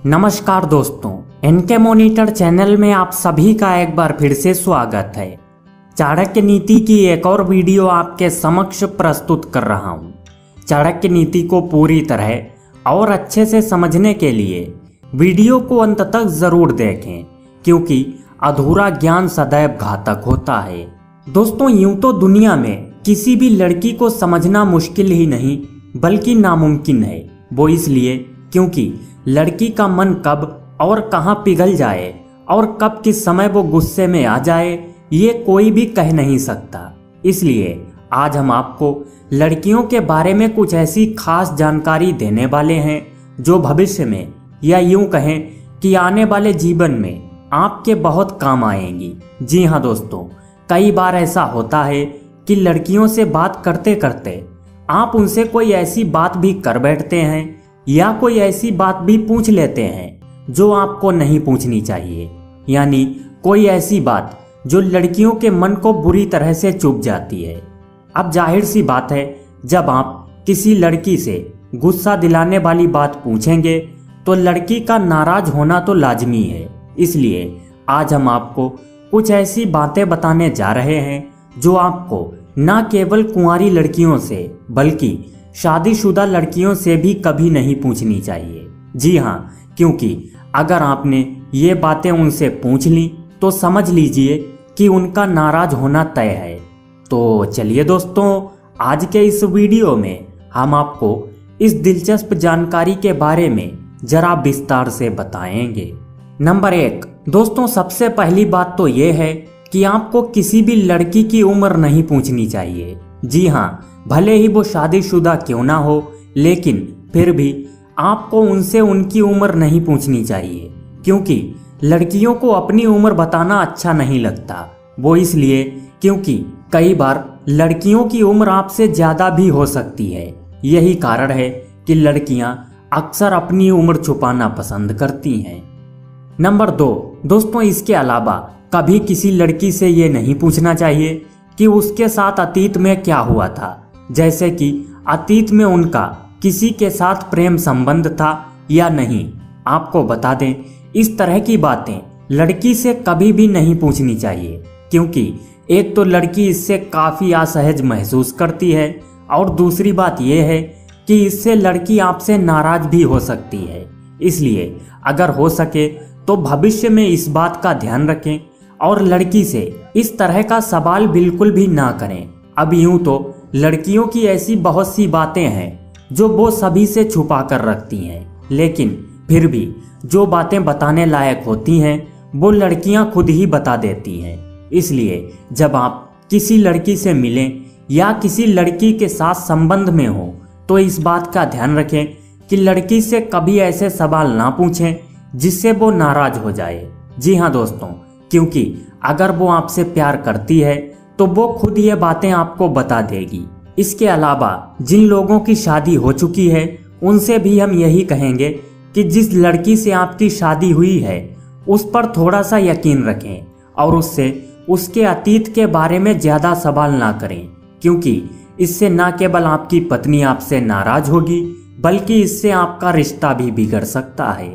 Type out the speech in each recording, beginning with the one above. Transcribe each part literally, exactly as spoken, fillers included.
नमस्कार दोस्तों, N K monitor channel में आप सभी का एक बार फिर से स्वागत है। चाणक्य नीति की एक और वीडियो आपके समक्ष प्रस्तुत कर रहा हूं। चाणक्य नीति को पूरी तरह और अच्छे से समझने के लिए वीडियो को अंत तक जरूर देखें, क्योंकि अधूरा ज्ञान सदैव घातक होता है। दोस्तों, यूं तो दुनिया में किसी भी लड़की को समझना मुश्किल ही नहीं बल्कि नामुमकिन है। वो इसलिए क्योंकि लड़की का मन कब और कहां पिघल जाए और कब किस समय वो गुस्से में आ जाए, ये कोई भी कह नहीं सकता। इसलिए आज हम आपको लड़कियों के बारे में कुछ ऐसी खास जानकारी देने वाले हैं जो भविष्य में या यूं कहें कि आने वाले जीवन में आपके बहुत काम आएंगी। जी हाँ दोस्तों, कई बार ऐसा होता है कि लड़कियों से बात करते करते आप उनसे कोई ऐसी बात भी कर बैठते हैं या कोई ऐसी बात भी पूछ लेते हैं जो आपको नहीं पूछनी चाहिए, यानी कोई ऐसी बात जो लड़कियों के मन को बुरी तरह से चुभ जाती है। अब जाहिर सी बात है, जब आप किसी लड़की से गुस्सा दिलाने वाली बात पूछेंगे तो लड़की का नाराज होना तो लाजमी है। इसलिए आज हम आपको कुछ ऐसी बातें बताने जा रहे हैं जो आपको न केवल कुंवारी लड़कियों से बल्कि शादीशुदा लड़कियों से भी कभी नहीं पूछनी चाहिए। जी हाँ, क्योंकि अगर आपने ये बातें उनसे पूछ ली तो समझ लीजिए कि उनका नाराज होना तय है। तो चलिए दोस्तों, आज के इस वीडियो में हम आपको इस दिलचस्प जानकारी के बारे में जरा विस्तार से बताएंगे। नंबर एक, दोस्तों सबसे पहली बात तो ये है कि आपको किसी भी लड़की की उम्र नहीं पूछनी चाहिए। जी हाँ, भले ही वो शादीशुदा क्यों ना हो, लेकिन फिर भी आपको उनसे उनकी उम्र नहीं पूछनी चाहिए, क्योंकि लड़कियों को अपनी उम्र बताना अच्छा नहीं लगता। वो इसलिए क्योंकि कई बार लड़कियों की उम्र आपसे ज़्यादा भी हो सकती है। यही कारण है कि लड़कियां अक्सर अपनी उम्र छुपाना पसंद करती हैं। नंबर दो, दोस्तों इसके अलावा कभी किसी लड़की से ये नहीं पूछना चाहिए कि उसके साथ अतीत में क्या हुआ था, जैसे कि अतीत में उनका किसी के साथ प्रेम संबंध था या नहीं। आपको बता दें, इस तरह की बातें लड़की से कभी भी नहीं पूछनी चाहिए, क्योंकि एक तो लड़की इससे काफ़ी असहज महसूस करती है और दूसरी बात यह है कि इससे लड़की आपसे नाराज भी हो सकती है। इसलिए अगर हो सके तो भविष्य में इस बात का ध्यान रखें और लड़की से इस तरह का सवाल बिल्कुल भी ना करें। अब यूं तो लड़कियों की ऐसी बहुत सी बातें हैं जो वो सभी से छुपा कर रखती हैं, लेकिन फिर भी जो बातें बताने लायक होती हैं वो लड़कियां खुद ही बता देती हैं। इसलिए जब आप किसी लड़की से मिलें या किसी लड़की के साथ संबंध में हो तो इस बात का ध्यान रखें कि लड़की से कभी ऐसे सवाल ना पूछें जिससे वो नाराज हो जाए। जी हाँ दोस्तों, क्योंकि अगर वो आपसे प्यार करती है तो वो खुद ये बातें आपको बता देगी। इसके अलावा जिन लोगों की शादी हो चुकी है उनसे भी हम यही कहेंगे कि जिस लड़की से आपकी शादी हुई है उस पर थोड़ा सा यकीन रखें और उससे उसके अतीत के बारे में ज़्यादा सवाल ना करें, क्योंकि इससे न केवल आपकी पत्नी आपसे नाराज होगी बल्कि इससे आपका रिश्ता भी बिगड़ सकता है।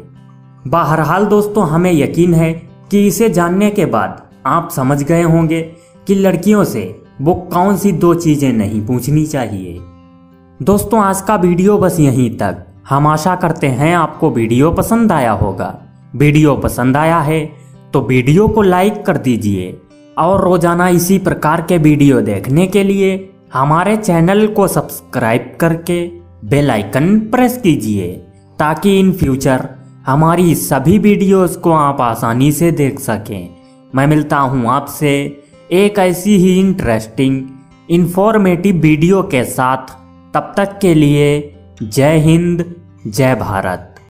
बहरहाल दोस्तों, हमें यकीन है कि इसे जानने के बाद आप समझ गए होंगे कि लड़कियों से वो कौन सी दो चीज़ें नहीं पूछनी चाहिए। दोस्तों, आज का वीडियो बस यहीं तक। हम आशा करते हैं आपको वीडियो पसंद आया होगा। वीडियो पसंद आया है तो वीडियो को लाइक कर दीजिए और रोजाना इसी प्रकार के वीडियो देखने के लिए हमारे चैनल को सब्सक्राइब करके बेल आइकन प्रेस कीजिए, ताकि इन फ्यूचर हमारी सभी वीडियोस को आप आसानी से देख सकें। मैं मिलता हूं आपसे एक ऐसी ही इंटरेस्टिंग इंफॉर्मेटिव वीडियो के साथ। तब तक के लिए जय हिंद, जय भारत।